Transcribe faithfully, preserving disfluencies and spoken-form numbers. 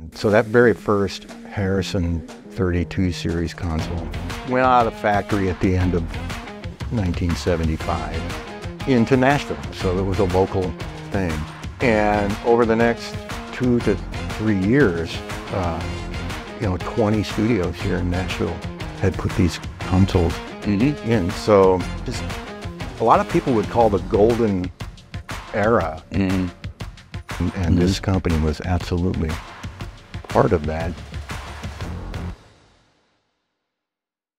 So that very first Harrison thirty-two series console went out of the factory at the end of nineteen seventy-five into Nashville. So it was a local thing. And over the next two to three years, uh, you know, twenty studios here in Nashville had put these consoles mm-hmm. in. So just a lot of people would call the golden era. Mm-hmm. And, and mm-hmm. this company was absolutely part of that.